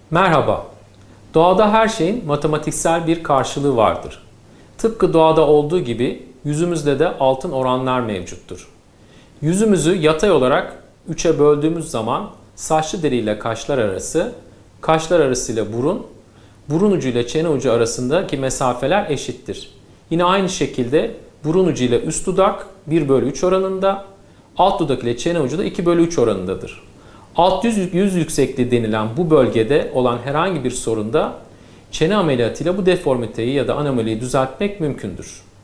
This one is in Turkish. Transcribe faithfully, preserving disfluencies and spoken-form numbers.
Merhaba. Doğada her şeyin matematiksel bir karşılığı vardır. Tıpkı doğada olduğu gibi yüzümüzde de altın oranlar mevcuttur. Yüzümüzü yatay olarak üçe böldüğümüz zaman saçlı deri ile kaşlar arası, kaşlar arası ile burun, burun ucu ile çene ucu arasındaki mesafeler eşittir. Yine aynı şekilde burun ucu ile üst dudak bir bölü üç oranında, alt dudak ile çene ucu da iki bölü üç oranındadır. Alt yüz, yüz yüksekliği denilen bu bölgede olan herhangi bir sorunda çene ameliyatıyla bu deformiteyi ya da anomaliyi düzeltmek mümkündür.